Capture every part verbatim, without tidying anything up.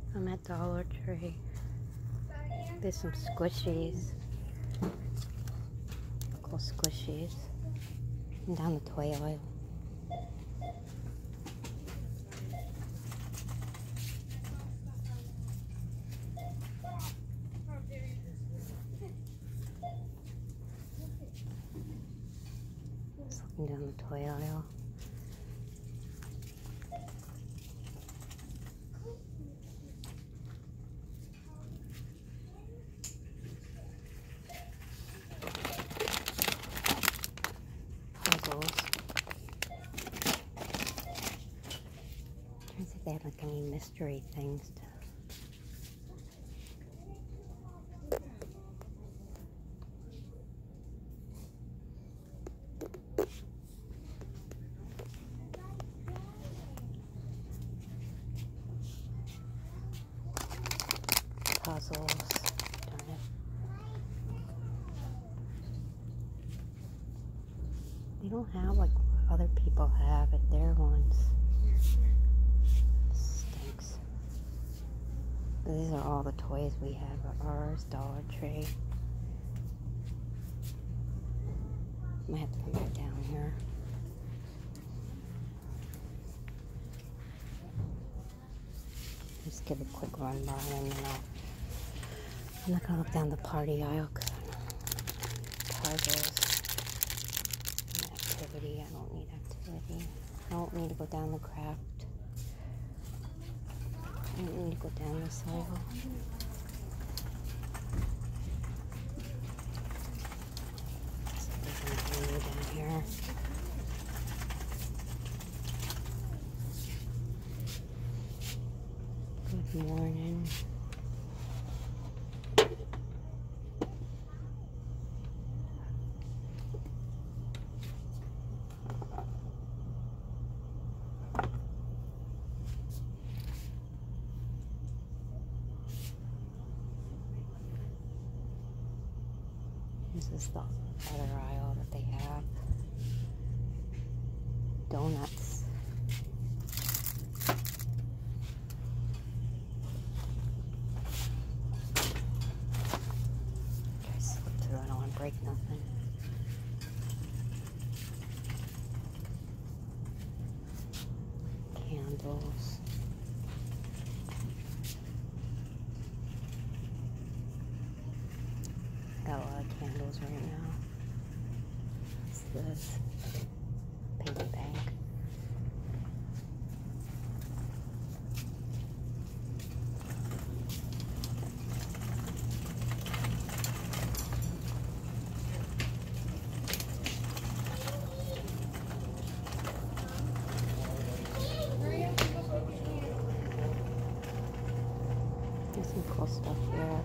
I'm at Dollar Tree. There's some squishies. Cool squishies. And down the toy aisle. Just looking down the toy aisle. Puzzles. Trying to see if they have like any mystery things to puzzles. Darn it. They don't have like what other people have at their ones. Stinks. But these are all the toys we have at ours, Dollar Tree. Might have to come back down here. Just give a quick run by and then I'll I'm not gonna look down the party aisle because puzzles and activity. I don't need activity. I don't need to go down the craft. I don't need to go down this aisle. So there's nothing new down here. Good morning. This is the other aisle that they have. Donuts. Try to slip through, I don't want to break nothing. Candles. Got a lot of candles right now. What's this? Piggy bank. There's some cool stuff here.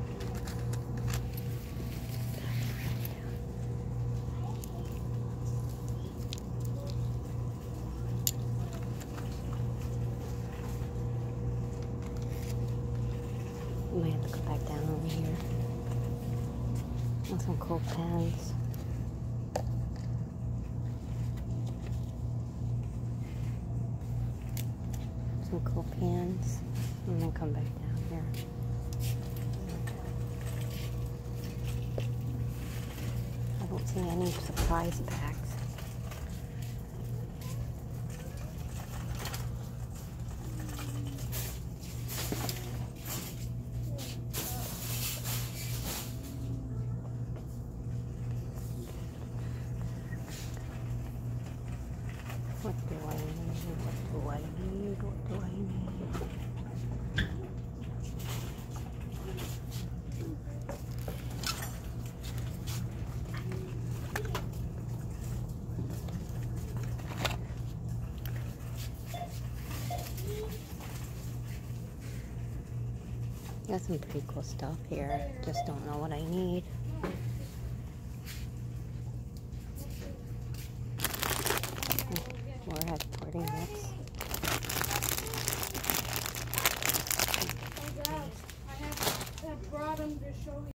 Might have to go back down over here. And some cool pens. Some cool pens. And then come back down here. I don't see any surprise packs. What do I need? What do I need? What do I need? Got some pretty cool stuff here. Just don't know what I need.